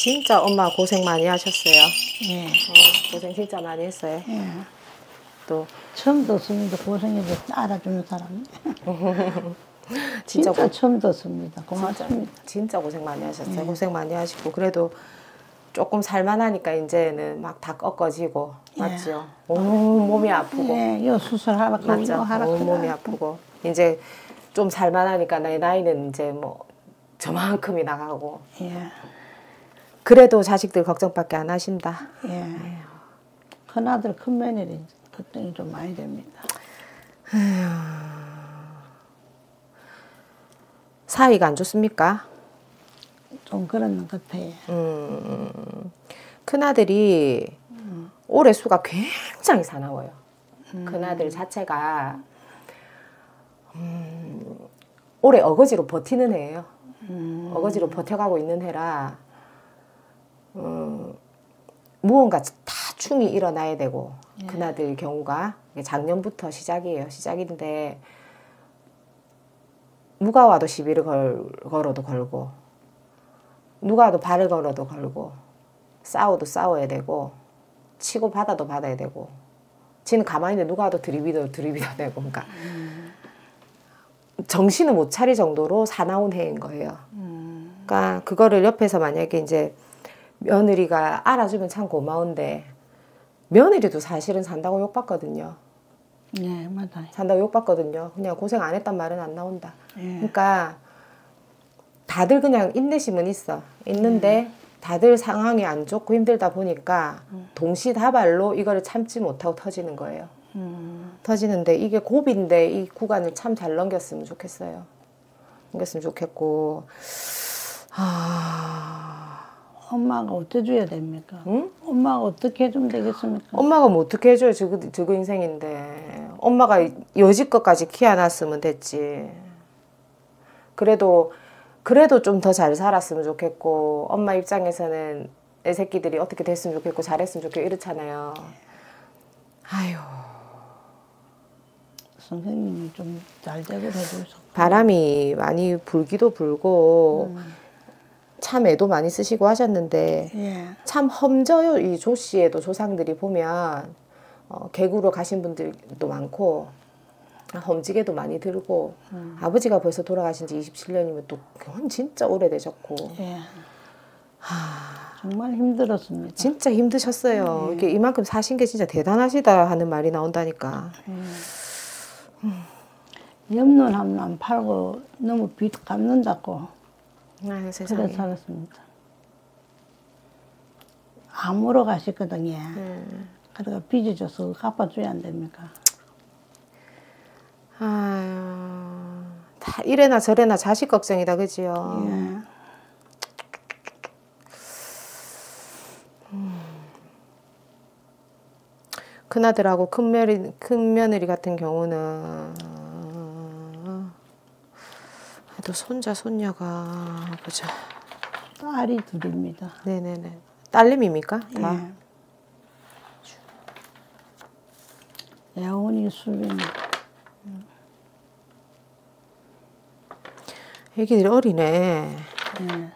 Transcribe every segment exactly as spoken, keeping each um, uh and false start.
진짜 엄마 고생 많이 하셨어요. 예. 어, 고생 진짜 많이 했어요. 예. 또 처음 듣습니다. 고생해서 알아주는 사람. 진짜, 진짜 고, 처음 듣습니다. 고맙습니다. 진짜, 진짜 고생 많이 하셨어요. 예. 고생 많이 하시고 그래도 조금 살만하니까 이제는 막 다 꺾어지고 예. 맞죠? 온 몸이 아프고 예, 요 수술하라 맞죠? 온 몸이 아프고 이제 좀 살만하니까 내 나이는 이제 뭐 저만큼이 나가고 예. 그래도 자식들 걱정밖에 안 하신다. 예. 큰아들 큰며느리 걱정이 좀 많이 됩니다. 사이가 안 좋습니까? 좀 그런 것 같아요. 음, 큰아들이 음. 올해 수가 굉장히 사나워요. 음. 큰아들 자체가 음, 올해 어거지로 버티는 애예요. 음. 어거지로 버텨가고 있는 애라 음, 무언가 다충이 일어나야 되고 예. 큰아들 경우가 작년부터 시작이에요. 시작인데 누가 와도 시비를 걸, 걸어도 걸고 누가 와도 발을 걸어도 걸고 싸워도 싸워야 되고 치고 받아도 받아야 되고 지는 가만히 있는데 누가 와도 들이비도 들이비도 되고 그러니까 음. 정신을 못 차릴 정도로 사나운 애인 거예요. 음. 그러니까 그거를 옆에서 만약에 이제 며느리가 알아주면 참 고마운데 며느리도 사실은 산다고 욕받거든요. 네, 맞아요. 산다고 욕받거든요. 그냥 고생 안 했단 말은 안 나온다. 예. 그러니까 다들 그냥 인내심은 있어. 있는데 음. 다들 상황이 안 좋고 힘들다 보니까 음. 동시다발로 이거를 참지 못하고 터지는 거예요. 음. 터지는데 이게 고비인데 이 구간을 참 잘 넘겼으면 좋겠어요. 넘겼으면 좋겠고 아... 엄마가 어떻게 줘야 됩니까? 응? 엄마가 어떻게 해주면 되겠습니까? 엄마가 뭐 어떻게 해줘요. 저거, 저거 인생인데 엄마가 여지껏까지 키워놨으면 됐지. 그래도 그래도 좀 더 잘 살았으면 좋겠고 엄마 입장에서는 애 새끼들이 어떻게 됐으면 좋겠고 잘했으면 좋겠고 이렇잖아요. 아휴. 선생님이 좀 잘 되고 해주셔서 바람이 많이 불기도 불고 음. 참 애도 많이 쓰시고 하셨는데 예. 참 험져요. 이 조 씨에도 조상들이 보면 어, 개구로 가신 분들도 많고 험지게도 많이 들고 음. 아버지가 벌써 돌아가신 지 이십칠 년이면 또 그건 진짜 오래되셨고 예. 하... 정말 힘들었습니다. 진짜 힘드셨어요. 예. 이게 이만큼 사신 게 진짜 대단하시다 하는 말이 나온다니까. 예. 음. 옆눈 한 번 안 팔고 너무 빚 갚는다고 아, 세상에. 그래 살았습니다. 암으로 가셨거든요. 음. 그래가 빚을 줘서 갚아줘야 안 됩니까? 아유, 다 이래나 저래나 자식 걱정이다, 그지요? 예. 음. 큰아들하고 큰 며느리, 큰 며느리 같은 경우는 또 손자, 손녀가 보자. 딸이 둘입니다. 네네네. 딸님입니까? 다? 예. 애원이 수빈이. 애기들이 어리네. 예.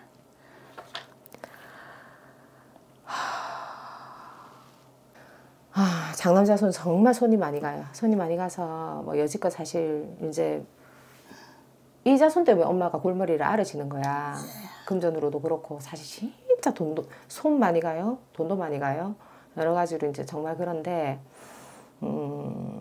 아, 장남자 손 정말 손이 많이 가요. 손이 많이 가서 뭐 여지껏 사실 이제 이 자손 때문에 엄마가 골머리를 앓으시는 거야. 금전으로도 그렇고 사실 진짜 돈도 손 많이 가요. 돈도 많이 가요. 여러 가지로 이제 정말 그런데 음,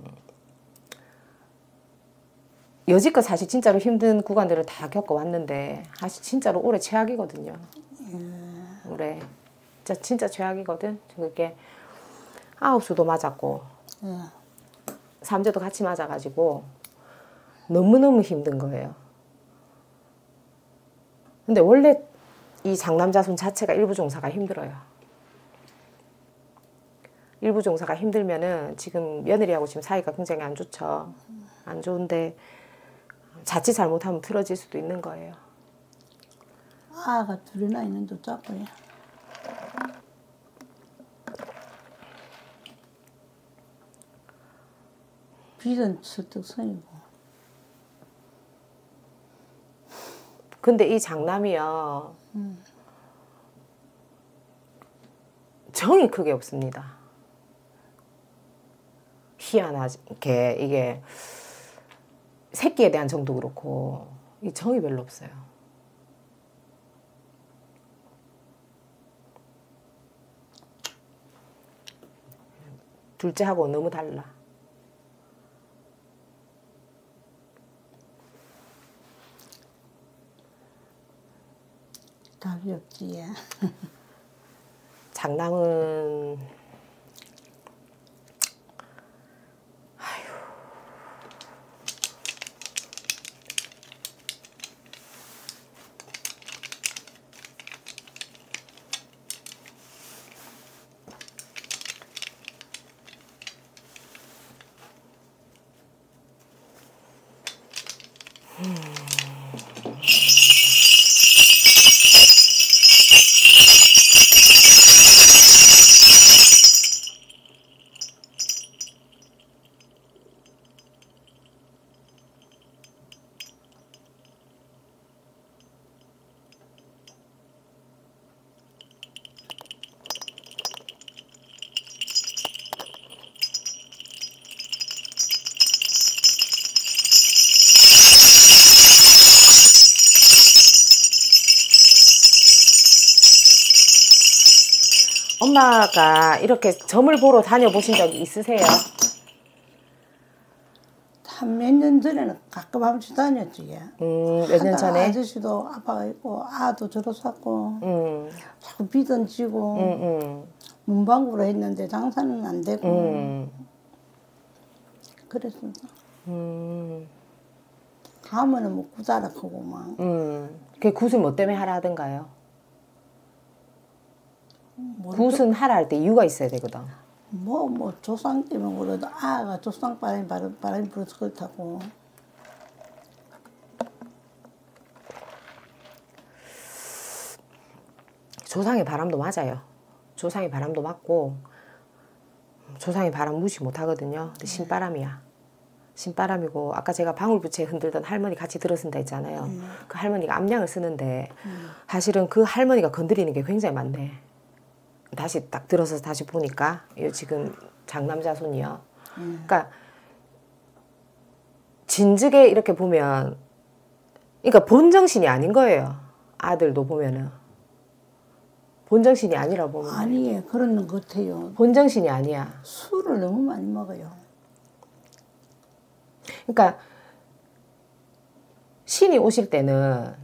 여지껏 사실 진짜로 힘든 구간들을 다 겪어왔는데 사실 진짜로 올해 최악이거든요. 올해 진짜 진짜 최악이거든. 그게 아홉 수도 맞았고 삼재도 같이 맞아가지고 너무너무 힘든 거예요. 근데 원래 이 장남자손 자체가 일부 종사가 힘들어요. 일부 종사가 힘들면은 지금 며느리하고 지금 사이가 굉장히 안 좋죠. 안 좋은데 자칫 잘못하면 틀어질 수도 있는 거예요. 아가 둘이나 있는데 어쩌고요. 빚은 설득선이고. 근데 이 장남이요. 음. 정이 크게 없습니다. 희한하게 이게 새끼에 대한 정도 그렇고 이 정이 별로 없어요. 둘째하고 너무 달라. 답이 없지. 장남은 엄마가 이렇게 점을 보러 다녀보신 적이 있으세요? 한 몇 년 전에는 가끔 한 번씩 다녔지. 음, 몇 년 전에? 아저씨도 아빠가 있고 아도 저로 샀고 음, 자꾸 비던 지고 음, 음, 문방구로 했는데 장사는 안 되고 음, 그랬습니다. 음, 가면은 뭐 구다락하고 막 음. 그 굿은 뭐 때문에 하라 하던가요? 뭐, 굿은 하라 할 때 이유가 있어야 되거든. 뭐, 뭐 조상 때문에 그래도 아가 조상 바람이 바람, 바람이 불어서 그렇다고. 조상의 바람도 맞아요. 조상의 바람도 맞고 조상의 바람 무시 못 하거든요. 근데 신바람이야. 신바람이고 아까 제가 방울부채 흔들던 할머니 같이 들어쓴다 했잖아요. 음. 그 할머니가 암양을 쓰는데 음. 사실은 그 할머니가 건드리는 게 굉장히 많네. 다시 딱 들어서 다시 보니까 이 지금 장남자손이요. 음. 그러니까 진즉에 이렇게 보면 그러니까 본정신이 아닌 거예요. 아들도 보면은 본정신이 아니라 보면 아니 그런 것 같아요. 본정신이 아니야. 술을 너무 많이 먹어요. 그러니까 신이 오실 때는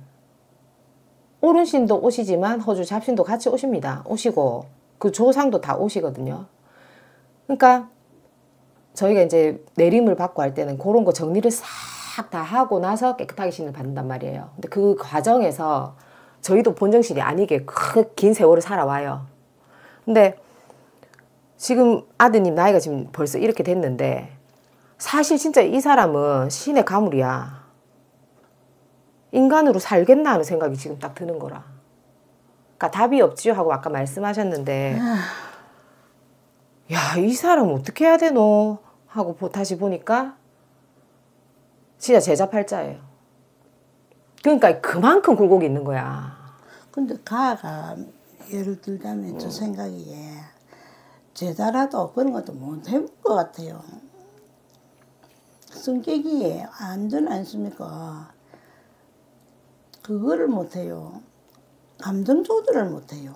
오른신도 오시지만 허주 잡신도 같이 오십니다. 오시고 그 조상도 다 오시거든요. 그러니까 저희가 이제 내림을 받고 할 때는 그런 거 정리를 싹 다 하고 나서 깨끗하게 신을 받는단 말이에요. 근데 그 과정에서 저희도 본정신이 아니게 그 긴 세월을 살아와요. 근데 지금 아드님 나이가 지금 벌써 이렇게 됐는데 사실 진짜 이 사람은 신의 가물이야. 인간으로 살겠나 하는 생각이 지금 딱 드는 거라. 그러니까 답이 없지요 하고 아까 말씀하셨는데 야, 이 사람 어떻게 해야 되노? 하고 다시 보니까 진짜 제자팔자예요. 그러니까 그만큼 굴곡이 있는 거야. 근데 가가 예를 들자면 저 생각이에 제자라도 그런 것도 못 해볼 것 같아요. 성격이 안 되지 않습니까? 그거를 못해요. 감정 조절을 못해요.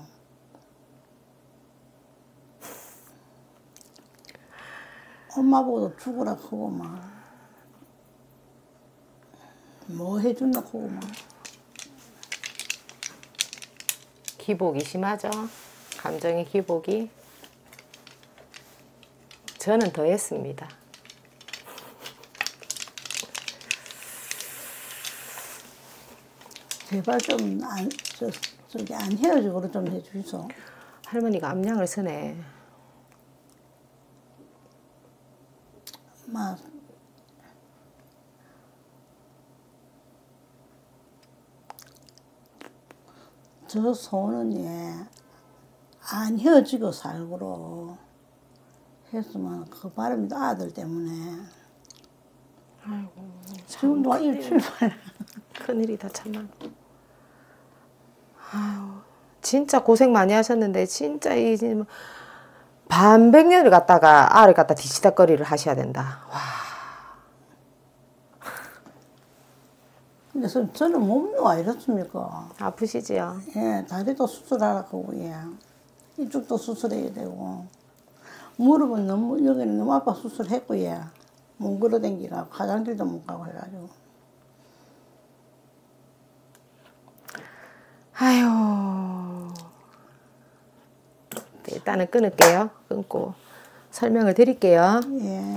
엄마 보고도 죽으라 하고 막 뭐 해준다 하고 막 기복이 심하죠. 감정의 기복이. 저는 더 했습니다. 제발 좀 안, 저, 저기 안 헤어지고 좀 해주소. 할머니가 암양을 쓰네. 막 저 소는 예, 안 헤어지고 살고로 했으면 그 바람이 아들 때문에. 아이고, 지금도 일출발. 큰일이다 참나. 아유, 진짜 고생 많이 하셨는데 진짜 이 반백년을 갖다가 알을 갖다 뒤치다거리를 하셔야 된다. 와. 근데 저, 저는 몸이 왜 이렇습니까? 아프시지요? 예, 다리도 수술하라고, 예. 이쪽도 수술해야 되고. 무릎은 너무, 여기는 너무 아파 수술했고, 예. 못 걸어 댕기라 화장실도 못 가고 해가지고. 아유. 네, 일단은 끊을게요. 끊고 설명을 드릴게요. 예.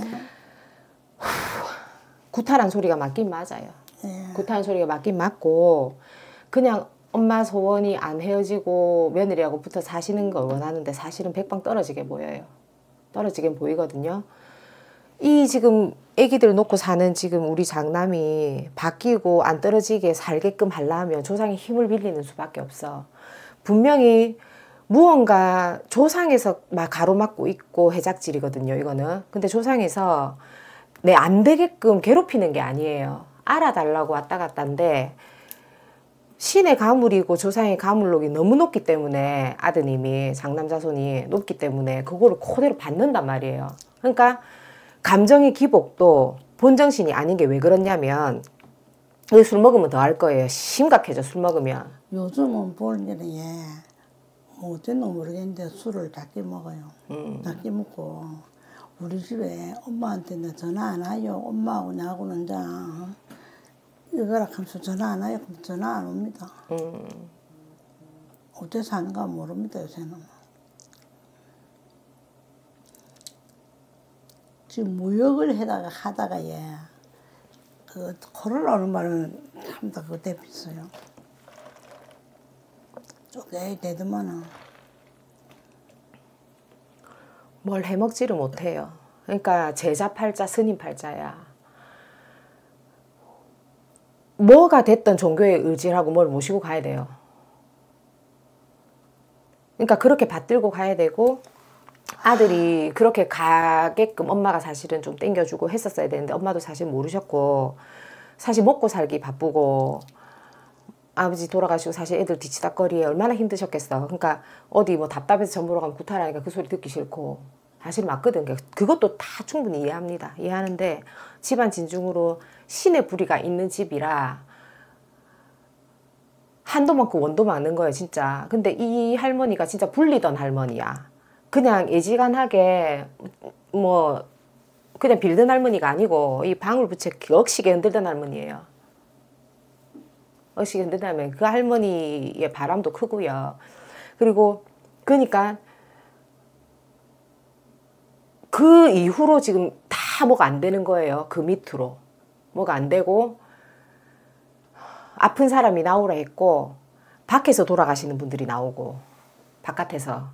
구타란 소리가 맞긴 맞아요. 예. 구타란 소리가 맞긴 맞고 그냥 엄마 소원이 안 헤어지고 며느리하고 붙어 사시는 걸 원하는데 사실은 백방 떨어지게 보여요. 떨어지게 보이거든요. 이 지금 애기들 놓고 사는 지금 우리 장남이 바뀌고 안 떨어지게 살게끔 하려면 조상의 힘을 빌리는 수밖에 없어. 분명히 무언가 조상에서 막 가로막고 있고 해작질이거든요. 이거는. 근데 조상에서 내 안 되게끔 괴롭히는 게 아니에요. 알아달라고 왔다 갔다인데 신의 가물이고 조상의 가물록이 너무 높기 때문에 아드님이 장남자손이 높기 때문에 그거를 그대로 받는단 말이에요. 그러니까 감정의 기복도 본정신이 아닌 게 왜 그렇냐면 술 먹으면 더 할 거예요. 심각해져 술 먹으면. 요즘은 보는 예. 뭐 어땠노 모르겠는데 술을 작게 먹어요. 음. 작게 먹고 우리 집에 엄마한테 나 전화 안 와요. 엄마하고 나하고는 자 이거라 하면서 전화 안 와요. 그럼 전화 안 옵니다. 음. 어떻게 사는가 모릅니다 요새는. 지금 무역을 해다가 하다가 예. 그 코로나 오는 말은 참 다 그거 대비했어요. 쪼개 되더만은 뭘 해먹지를 못해요. 그러니까 제자 팔자 스님 팔자야. 뭐가 됐든 종교에 의지를 하고 뭘 모시고 가야 돼요. 그러니까 그렇게 받들고 가야 되고 아들이 그렇게 가게끔 엄마가 사실은 좀 땡겨주고 했었어야 되는데 엄마도 사실 모르셨고 사실 먹고 살기 바쁘고 아버지 돌아가시고 사실 애들 뒤치다거리에 얼마나 힘드셨겠어. 그러니까 어디 뭐 답답해서 전 보러 가면 구타라니까 그 소리 듣기 싫고 사실 맞거든. 그것도 다 충분히 이해합니다. 이해하는데 집안 진중으로 신의 불이가 있는 집이라 한도 많고 원도 많은 거예요 진짜. 근데 이 할머니가 진짜 불리던 할머니야. 그냥 애지간하게 뭐 그냥 빌던 할머니가 아니고 이 방울부채 억시게 흔들던 할머니예요. 억시게 흔들던 할머니. 그 할머니의 바람도 크고요. 그리고 그러니까 그 이후로 지금 다 뭐가 안 되는 거예요. 그 밑으로. 뭐가 안 되고 아픈 사람이 나오라 했고 밖에서 돌아가시는 분들이 나오고 바깥에서.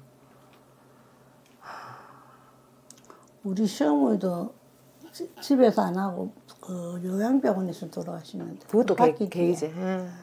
우리 시어머니도 지- 집에서 안 하고 그 요양병원에서 돌아가시는데 그것도 밖에 개, 개이지. 응.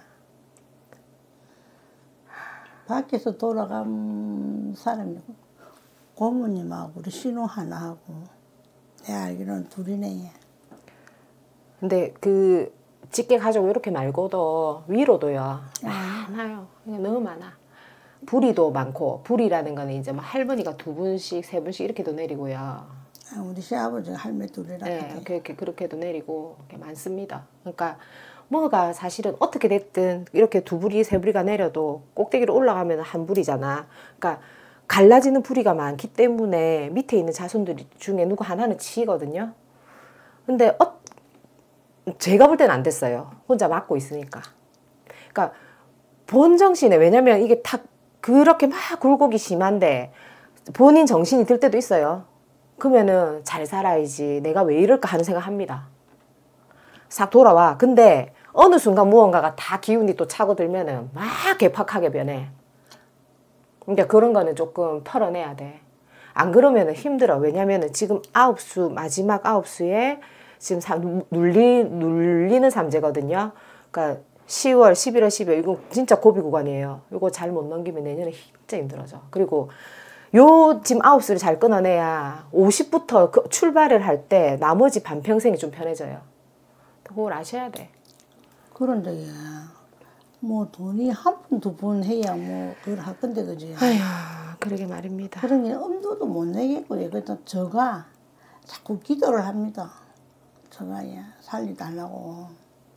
밖에서 돌아간 사람이 고모님하고 우리 신호 하나 하고 내 알기로는 둘이네. 근데 그 직계 가족 이렇게 말고도 위로도요. 많아요. 그냥 너무 많아. 불이도 많고 불이라는 거는 이제 뭐 할머니가 두 분씩 세 분씩 이렇게도 내리고요. 아, 우리 시아버지 할매 둘이라 네, 하대. 그렇게 그렇게도 내리고 이렇게 많습니다. 그러니까 뭐가 사실은 어떻게 됐든 이렇게 두 부리 세 부리가 내려도 꼭대기로 올라가면 한 부리잖아. 그러니까 갈라지는 부리가 많기 때문에 밑에 있는 자손들 중에 누구 하나는 치거든요. 근데 어, 제가 볼 때는 안 됐어요. 혼자 맡고 있으니까. 그러니까 본 정신에 왜냐면 이게 다 그렇게 막 굴곡이 심한데 본인 정신이 들 때도 있어요. 그러면은 잘 살아야지 내가 왜 이럴까 하는 생각 합니다. 싹 돌아와. 근데 어느 순간 무언가가 다 기운이 또 차고 들면은 막 개팍하게 변해. 그러니까 그런 거는 조금 털어내야 돼. 안 그러면은 힘들어. 왜냐면은 지금 아홉 수 마지막 아홉 수에 지금 사, 눌리, 눌리는 삼재거든요. 그러니까 시월, 십일월, 십이월 이거 진짜 고비 구간이에요. 이거 잘 못 넘기면 내년에 진짜 힘들어져. 그리고 요 지금 아홉 수를 잘 끊어내야 오십부터 그 출발을 할 때 나머지 반평생이 좀 편해져요. 그걸 아셔야 돼. 그런데 예, 뭐 돈이 한 푼 두 푼 해야 뭐 그걸 할 건데 그지. 아휴, 그러게 말입니다. 그런 게 엄두도 못 내겠고요. 그래서 저가 자꾸 기도를 합니다. 저가 예, 살리달라고.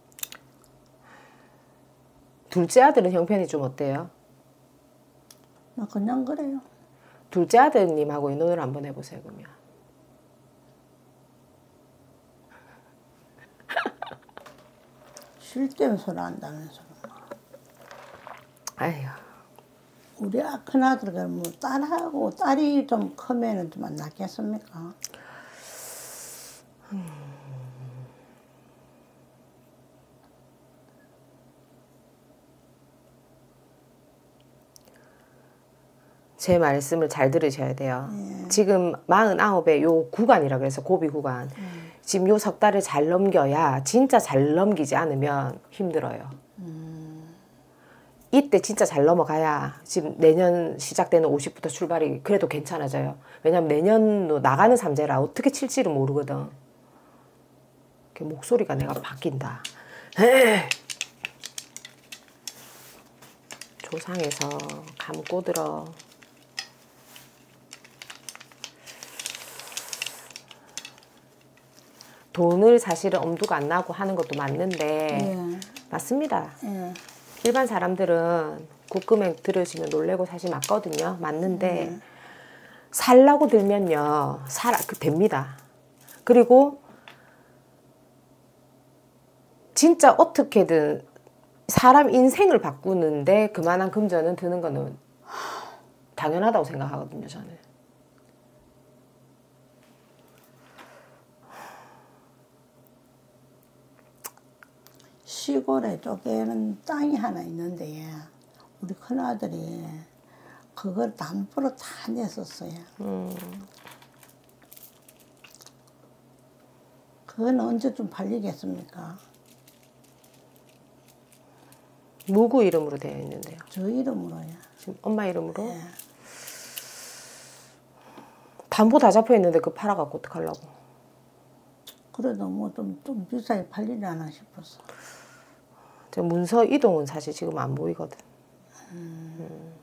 둘째 아들은 형편이 좀 어때요? 나 그냥 그래요. 둘째 아드님하고 의논을 한번 해보세요, 그러면. 쉴 때면 소리 한다면서. 아휴. 우리 큰아들은 뭐 딸하고 딸이 좀 크면은 좀 안 낫겠습니까? 음. 제 말씀을 잘 들으셔야 돼요. 예. 지금 마흔아홉에 요 구간이라 그래서 고비 구간. 음. 지금 요 석 달을 잘 넘겨야 진짜 잘 넘기지 않으면 힘들어요. 음. 이때 진짜 잘 넘어가야 지금 내년 시작되는 오십부터 출발이 그래도 괜찮아져요. 왜냐면 내년도 나가는 삼재라 어떻게 칠지를 모르거든. 목소리가 내가 바뀐다. 에이. 조상에서 감고 들어. 돈을 사실은 엄두가 안 나고 하는 것도 맞는데 예. 맞습니다. 예. 일반 사람들은 국금액 들으시면 놀래고 사실 맞거든요. 맞는데 음. 살라고 들면요. 살, 그 됩니다. 그리고 진짜 어떻게든 사람 인생을 바꾸는데 그만한 금전은 드는 거는 당연하다고 생각하거든요. 저는. 시골에 쪼개는 땅이 하나 있는데 우리 큰아들이 그걸 담보로 다 냈었어요. 음. 그건 언제쯤 팔리겠습니까? 누구 이름으로 되어 있는데요? 저 이름으로요. 지금 엄마 이름으로? 네. 담보 다 잡혀 있는데 그거 팔아갖고 어떡하려고? 그래도 뭐 좀 좀 비싸게 팔리려나 싶었어. 저 문서 이동은 사실 지금 안 보이거든. 음. 음.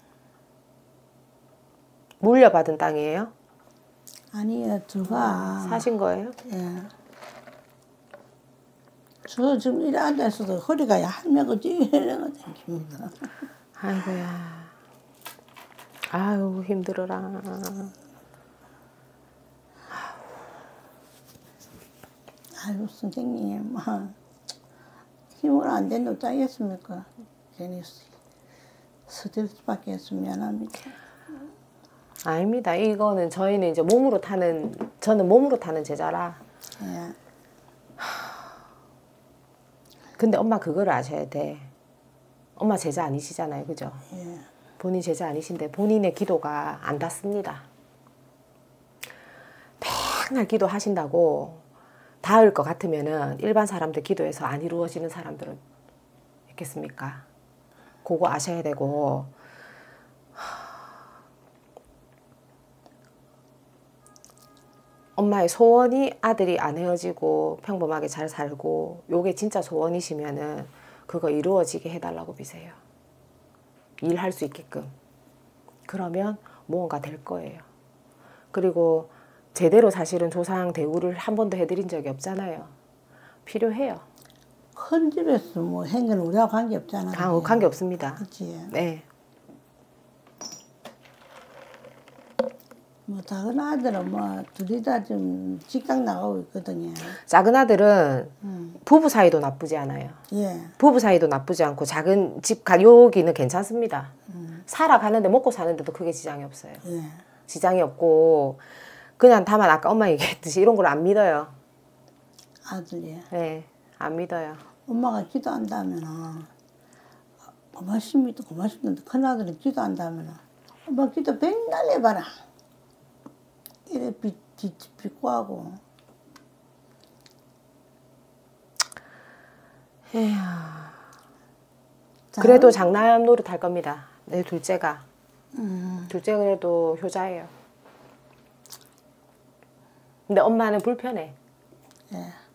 물려받은 땅이에요? 아니요, 저가 사신 거예요? 예. 저 지금 이래 앉아있어도 허리가 얄매고 찌르고 댕깁니다. 아이고야. 아유, 힘들어라. 아유, 선생님. 힘을 안 된다고 짜겠습니까? 괜히 스트레스밖에 했으면 미안합니다. 아닙니다. 이거는 저희는 이제 몸으로 타는, 저는 몸으로 타는 제자라. 예. 근데 엄마 그거를 아셔야 돼. 엄마 제자 아니시잖아요. 그죠? 예. 본인 제자 아니신데 본인의 기도가 안 닿습니다. 맨날 기도하신다고 닿을 것 같으면은 일반 사람들 기도해서 안 이루어지는 사람들은 있겠습니까? 그거 아셔야 되고 엄마의 소원이 아들이 안 헤어지고 평범하게 잘 살고 요게 진짜 소원이시면은 그거 이루어지게 해달라고 비세요. 일할 수 있게끔. 그러면 무언가 될 거예요. 그리고 제대로 사실은 조상 대우를 한 번도 해드린 적이 없잖아요. 필요해요. 큰 집에서 뭐 행건 우리하고 관계 없잖아요. 아, 관계 없습니다. 그치? 네. 뭐 작은 아들은 뭐 둘이 다 좀 직장 나가고 있거든요. 작은 아들은 음. 부부 사이도 나쁘지 않아요. 예. 부부 사이도 나쁘지 않고 작은 집 가요기는 괜찮습니다. 음. 살아가는데 먹고 사는데도 크게 지장이 없어요. 예. 지장이 없고 그냥 다만 아까 엄마 얘기했듯이 이런 걸 안 믿어요. 아들이. 네, 안 믿어요. 엄마가 기도한다면은 고맙습니다. 고맙습니다. 큰아들이 기도한다면은 엄마 기도 맨날 해봐라. 이래 비, 비, 비꼬하고. 에휴. 그래도 장남 노릇 할 겁니다. 내 둘째가. 음. 둘째가 그래도 효자예요. 근데 엄마는 불편해. 예.